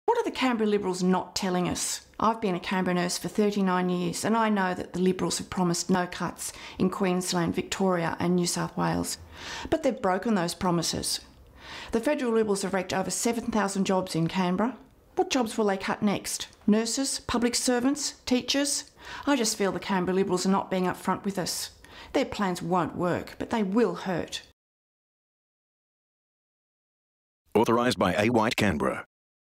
What are the Canberra Liberals not telling us? I've been a Canberra nurse for 39 years and I know that the Liberals have promised no cuts in Queensland, Victoria and New South Wales. But they've broken those promises. The Federal Liberals have wrecked over 7,000 jobs in Canberra. What jobs will they cut next? Nurses? Public servants? Teachers? I just feel the Canberra Liberals are not being upfront with us. Their plans won't work, but they will hurt. Authorised by A. White, Canberra.